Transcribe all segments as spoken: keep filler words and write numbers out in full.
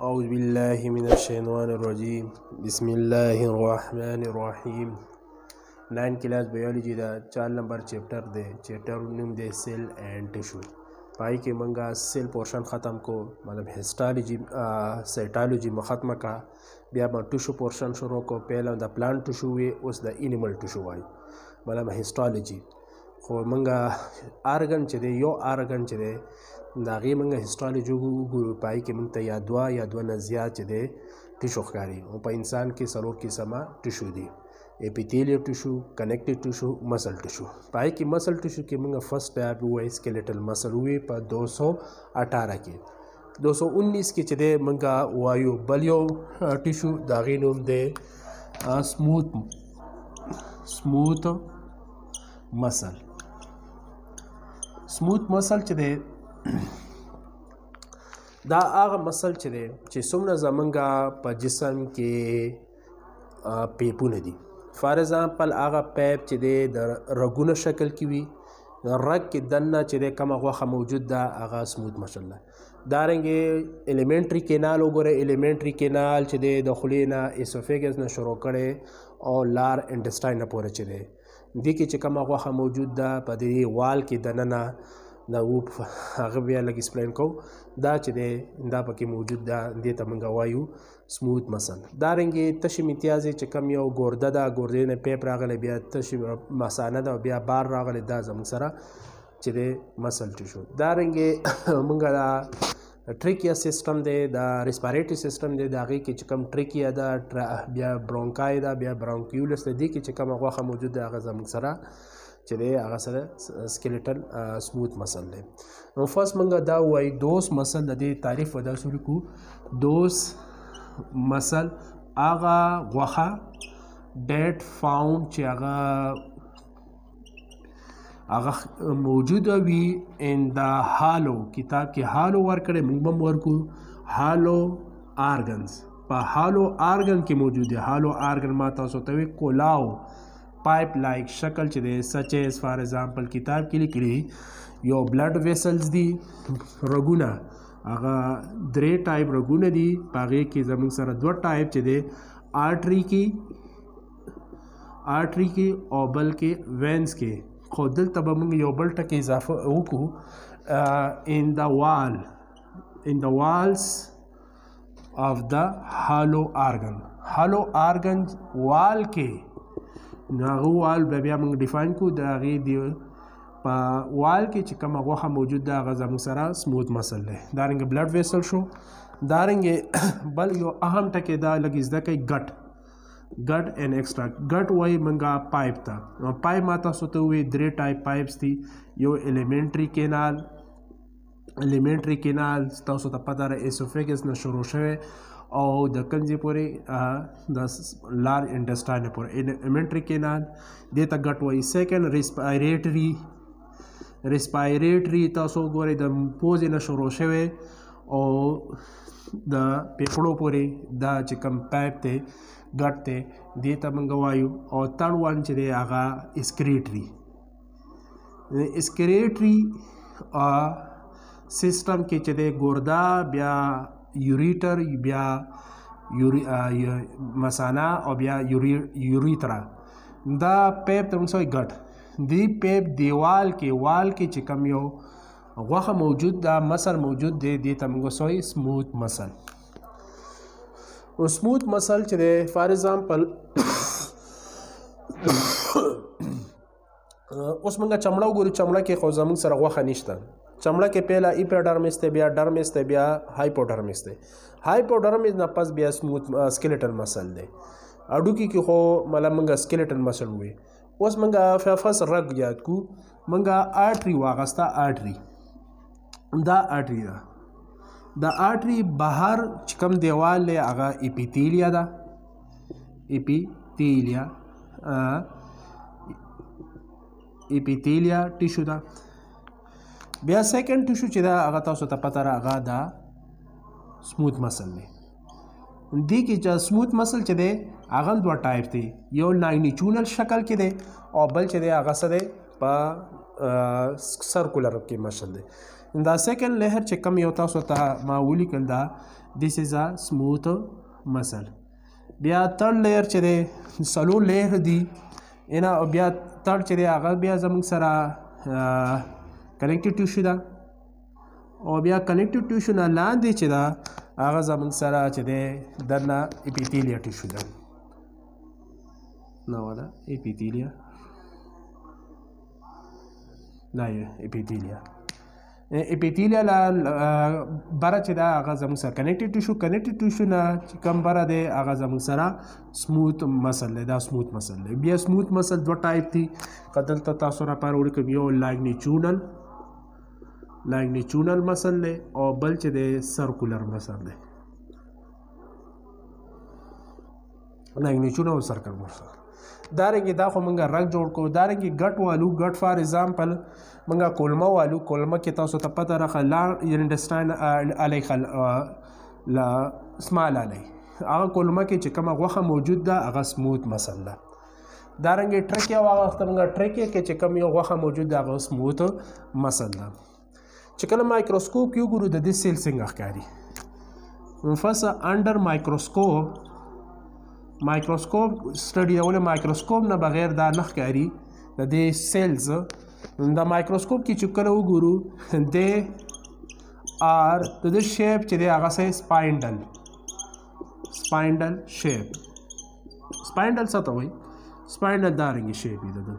أعوذ بالله من الشيطان الرجيم بسم الله الرحمن الرحيم nine class biology दा चार number chapter दे चैप्टर निम दे सेल एंड टिश्यू पाई के मंगा सेल पोर्शन ख़त्म को मतलब हिस्टोलॉजी साइटोलॉजी में ख़त्म का बिया में टिश्यू पोर्शन शुरू को पहला द प्लांट टिश्यू हुए उस द एनिमल टिश्यू वाई मतलब हिस्टोलॉजी खो मंगा आर्गन चले यो आर्गन चले दागी मंगा हिस्टोलॉजी गुरु पाई के मंग या दुआ या दुआ नजिया चले टिश्यू कारी और पर इंसान के सलोर की समा टिश्यू दी epithelial tissue connective tissue muscle tissue पाई की मसल टिश्यू के मंगा फर्स्ट टाइप हुआ स्केलेटल मसल हुए पर दो सौ अठारह के दो सौ उन्नीस के चले मंगा वायु बलियो टिश्यू दागी नोम दे smooth smooth muscle smooth muscle चले दा आगा मसल चले चे सुमना जमंगा पर जिसम के पेपू नदी फॉर एग्जांपल आगा पैप चले द रगुना शक्ल की हुई रग के दन्ना चले कम अगवा मौजूद दा आगा स्मूथ मसल दारेंगे एलिमेंट्री केनाल वगैरह एलिमेंट्री केनाल चले दखुलेना एसोफेगस न शुरू करे और लार इंटेस्टाइन न पूरे चले देखिए चिकमा अगवा मौजूद दा पदे वाल के दनना दा वो अगबिया लग एक्सप्लेन को दा चले दा पके मौजूद दा दे तमंगा वायु स्मूथ मसल दारेंगे तशी इम्तियाज़ चिकम यो गोर्दा दा गोर्दे ने पेप रागले बिया तशी मसाना दा बिया बार रागले दा जम सरा चले मसल टिश्यू दारेंगे मंगा दा ट्रिकिया सिस्टम दे दा रेस्पिरेटरी सिस्टम दे दागी के चिकम ट्रिकिया दा बिया ब्रोंकाई दा बिया ब्रोंक्यूलस दे दी के चिकम अगवा मौजूद दा आगा जम सरा चले आगा सर स्केलेटल स्मूथ मसल दे फर्स्ट मंगा दा हुई दोस मसल दे तारीफ वदा शुरू को दोस मसल आगा वहा डेट फाउंड चे आगा आगा मौजूद हुई इन द हालो किताब के हालो वर्क करे मुंबम वर्क को हालो आर्गन्स पा हालो आर्गन के मौजूद है हालो आर्गन माता सोते हुए कोलाओ पाइप लाइक शक्ल चले सच एज फॉर एग्जांपल किताब के लिए करी यो ब्लड वेसल्स दी रगुना आगा द्रे टाइप रगुना दी पागे की जमीन सर दो टाइप चले आर्टरी की आर्टरी के और बल के वेंस के खुदल तब यो बल टक इजाफा को in the wall in the walls of the hollow organ hollow organ wall के नागो वाल बेबिया मंग डिफाइन को दागी दियो पा वाल के चिकम अगवा मौजूद दा गजा मुसरा स्मूथ मसल है दारेंगे ब्लड वेसल शो दारेंगे बल यो अहम टके दा लगिस दा कई गट गट एंड एक्स्ट्रा गट वही मंगा पाइप था पाइप माता सोते हुए द्रे टाइप पाइप्स थी यो एलिमेंट्री केनाल एलिमेंट्री केनाल ता सोता पता रहे एसोफेगस न शुरू शवे और दक्कन जी पूरे दस लार्ज इंटेस्टाइन पूरे एलिमेंट्री केनाल देता गट वही सेकेंड रिस्पायरेटरी रिस्पायरेटरी तासो गोरे द पोजे न शुरू शवे और द पेपड़ो पूरे द चिकम पाइप थे गट थे देता मंगवायु और थर्ड वन चले आगा स्क्रेटरी स्क्रेटरी सिस्टम के चले गुर्दा ब्या यूरिटर ब्या यूरी मसाना और ब्या यूरी यूरित्रा द पेप तुम सो गट दी पेप दीवाल के वाल के चिकम यो वह मौजूद दा मसल मौजूद दे दी तमगो सोई स्मूथ मसल और स्मूथ मसल चले फॉर एग्जांपल उस मंगा चमड़ा गुरु चमड़ा के खोजम सर वह निश्ता चमड़ा के पहला इपिडर्मिस थे बिया डर्मिस थे बिया हाइपोडर्मिस थे हाइपोडर्मिस ना पास बिया स्मूथ स्केलेटल मसल दे अडुकी की हो मतलब मंगा स्केलेटल मसल हुए उस मंगा फस रग याद को मंगा आर्टरी वागस्ता आर्टरी दा आर्टरी दा दा आर्टरी बाहर चिकम देवाल ले आगा एपिथेलिया दा एपिथेलिया एपिथेलिया टिश्यू दा बिया सेकेंड टिश्यू चिदा आगा तासो ता पता आगा दा स्मूथ मसल ले दी की जा स्मूथ मसल चदे आगा दो टाइप थे यो लाइनिचूनल शक्ल के दे और बल चदे आगा सदे पा سرکولر کې مشل دی. دا سیکنډ لیئر چې کوم یو تاسو ته ما ولیکل دا دیس از ا سموث مسل. بیا تھرډ لیئر چې دی څلور لیئر دي اینا بیا تھرډ چې دی هغه بیا زموږ سره کنیکټیو ټیشو ده او بیا کنیکټیو ټیشو نه لاندې چې ده هغه زموږ سره چې دی دننه اپیتیلیا ټیشو ده. نو ده اپیتیلیا دا یې اپیتیلیا اپیتیلیا لا بره چې دا هغه زموږ سره کنیکټیو ټیشو کنیکټیو ټیشو نه چې کوم بره دی هغه زموږ سره سموث مسل دی. دا سموث مسل دی. بیا سموث مسل دوه ټایپ دي که دلته تاسو راپاره ولیکم یو لاګنیچونل لاګنیچونل مسل دی او بل چې دی سرکولر مسل دی. لاګنیچونل او سرکولر مسل دارنګه دا خو مونږه رنګ جوړ کو. دارنګه ګټ والو ګټ فار ایگزامپل مونږه کولمه والو کولمه کې تاسو ته پته راخه لار انډستاین علی خل لا سمال علی هغه کولمه کې چې کومه غوښه موجود ده هغه سموث مسل ده. دارنګه ټریکیا واغسته مونږه ټریکیا کې چې کوم یو غوښه موجود ده هغه سموث مسل ده. چې کله مایکروسکوپ یو ګورو د دې سیل څنګه ښکاري منفصل انډر مایکروسکوپ مایکروسکوپ سټډي ول مایکروسکوپ نه بغیر دا نه ښکاري د دې سیلز. د مایکروسکوپ کې چې کله وګورو د آر د دې شیپ چې دی هغه سه سپاینډل سپاینډل شیپ. سپاینډل څه ته وایي؟ سپاینډل دارنګه شیپ دی. د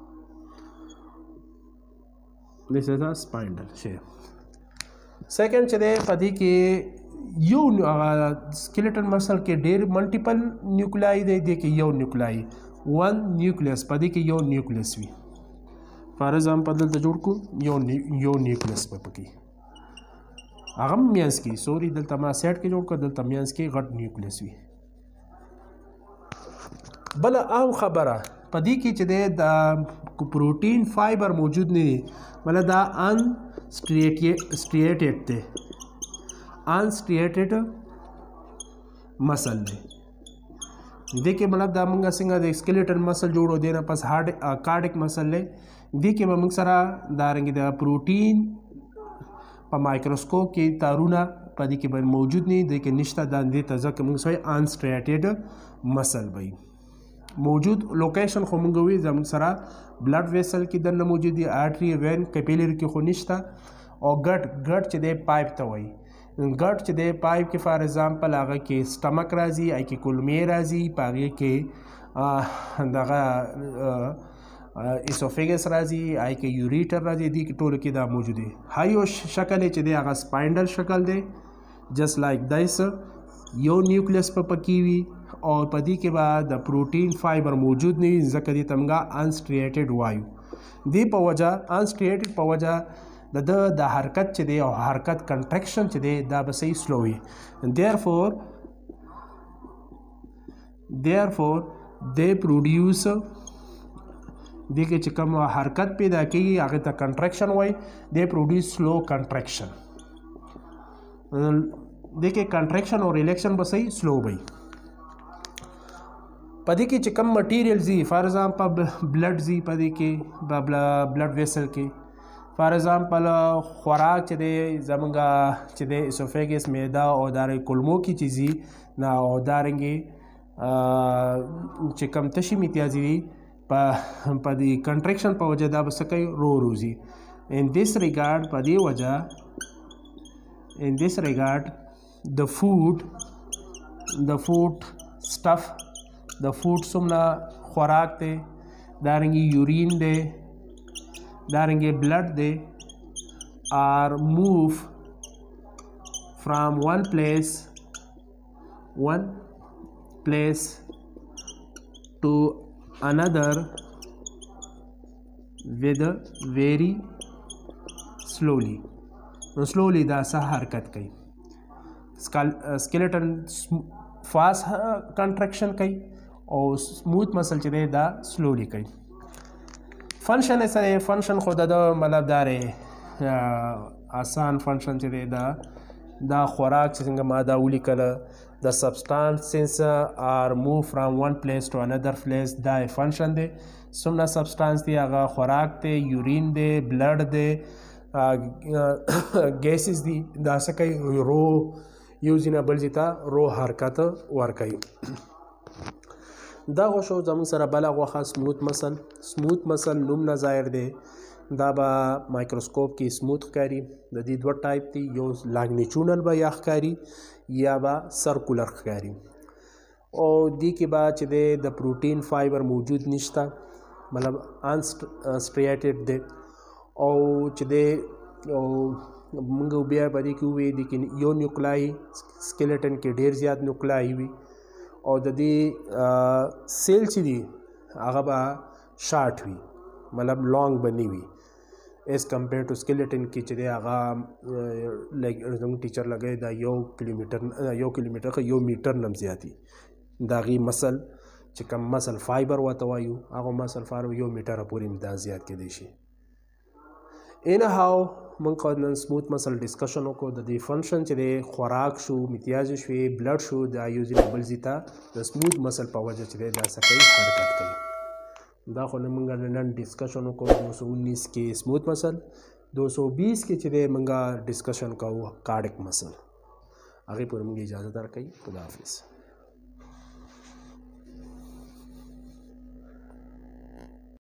This is a spindle shape. Second چې دی په دې کې یو سکیلیټل مسل کې ډېر ملټیپل نیوکلای دی. دې کې یو نیوکلای ون نیوکلیس په دې کې یو نیوکلیس وي. فار ایگزامپل دلته جوړ کو یو یو نیوکلیس په پکې هغه میانس کې سوري دلته ما سیټ کې جوړ کړ دلته میانس کې غټ نیوکلیس وي. بل عام خبره په دې کې چې دی د پروټین فایبر موجود نه دی مله دا ان سټریټډ دی ان سټریټډ مسل دی. دې کې مطلب دا موږ څنګه د سکیلیټل مسل جوړو دی نه پس هارډ کارډیک مسل دی. دې کې به موږ سره دارنګه د پروټین په مایکروسکوپ کې تارونه په دې کې به موجود نه دي کې نشته د دې تزه کې موږ سوی ان سټریټډ مسل وي موجود. لوکیشن خو موږ وی زموږ سره بلډ ویسل کې دنه موجود دي آرټری وین کیپیلری کې خو نشته. او ګټ ګټ چې دی پایپ ته وایي ګټ چې دی پایپ کې فار ایگزامپل هغه کې سټمک راځي ای کې کولمې راځي په هغې کې دغه اسوفیګس راځي ای کې یوریټر راځي دې کې ټولو کې دا موجود دی. هایو شکل چې دی هغه سپاینډل شکل دی جسٹ لایک دایس یو نیوکلیس په پکې وي او په دې کې به د پروټین فایبر موجود نه وي ځکه دې تمګه انسټریټډ وایو. دې په وجه انسټریټډ په وجه د د حرکت چې دی او حرکت کنټریکشن چې دی دا به صحیح سلو وي. therefore therefore they produce دې کې چې کوم حرکت پیدا کیږي هغه ته کنټریکشن وایي. they produce slow contraction. دې کې کنټریکشن او ریلیکشن به صحیح سلو وي. په دې کې چې کوم مټیریل زی فار ایگزامپل بلډ زی په دې کې بلډ ویسل کې فار ایگزامپل خوراک چې دی زمونږ چې دی اسوفیګس معده او دارنګې کولمو کې چې ځي نه او دارنګې چې کوم تشي میتیازي دي په په دې کنټریکشن په وجه دا به څه کوي رو روزي. in this regard په دې وجه in this regard the food the food stuff د فوډ څومره خوراک دی دارنګې یورین دی دارنګې بلډ دی آر موو فرام ون پلیس ون پلیس ټو انادر with very slowly نو slowly دا څه حرکت کوي. سکیلیټن فاست کنټریکشن کوي او سموث مسل چې دی دا سلولی کوي. فنکشن یې سره فنکشن خو د مطلب دا دی آسان فنکشن چې دی دا دا خوراک چې څنګه ما دا ولیکله the substances are moved from one place to another place دا فنکشن دی. څومره سبسټانس دی هغه خوراک دی، یورین دی، بلډ دی، ګیسز دي، دا څه کوي رو یو ځای نه بل ځای ته رو حرکت ورکوي. دغه شو زموږ سره بله غوښه سموت مسل. سموت مسل نوم نه ظاهر دی، دا به مایکروسکوپ کې سموت ښکاري. د دې دوه ټایپ دي، یو لانګنیچونل به یا ښکاري یا به سرکولر ښکاري. او دې کې به چې دی د پروټین فایبر موجود نشته، مطلب انسټریټډ دی. او چې دی موږ بیا په دې کې ووایو دې کې یو نیوکلای سکیلټن کې ډېر زیات نیوکلای وي، او د دې سیل چې دي هغه به شارټ وي، مطلب لانګ به نه وي ایز کمپیر ټو سکیلټن کې چې دی هغه زموږ ټیچر لګوي دا یو کیلومیټر یو کیلومیټر یو میټر نه هم زیات وي. د هغې مسل چې کوم مسل فایبر ورته وایو هغه مسل فایبر یو میټره پورې هم دا زیات کیدی شي. اینه هاو موږ نن سموت مسل ډسکشن وکړو. د دې فنکشن چې دی خوراک شو، متیازې شوې، بلډ شو، دا یو ځای نه بل ځای ته د سموت مسل په وجه چې دی دا څه کوي حرکت کوي. دا خو نه موږ نن ډسکشن وکړو دو سو انیس کې سموت مسل، دو سو بیس کې چې دی موږ ډسکشن کوو کارډک مسل. هغې پورې موږ اجازه درکوي. خدا حافظ.